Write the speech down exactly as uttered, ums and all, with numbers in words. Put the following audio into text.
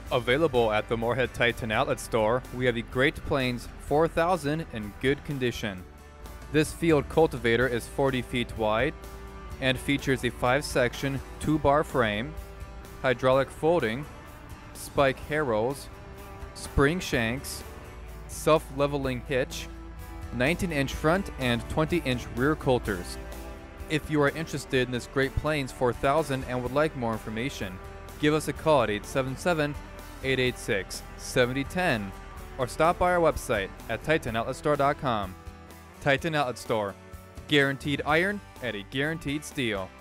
Available at the Moorhead Titan Outlet store, we have the Great Plains four thousand in good condition. This field cultivator is forty feet wide and features a five section two bar frame, hydraulic folding, spike harrows, spring shanks, self-leveling hitch, nineteen inch front and twenty inch rear coulters. If you are interested in this Great Plains four thousand and would like more information, give us a call at eight seven seven, eight eight six, seven zero one zero or stop by our website at titan outlet store dot com. Titan Outlet Store. Guaranteed iron at a guaranteed steel.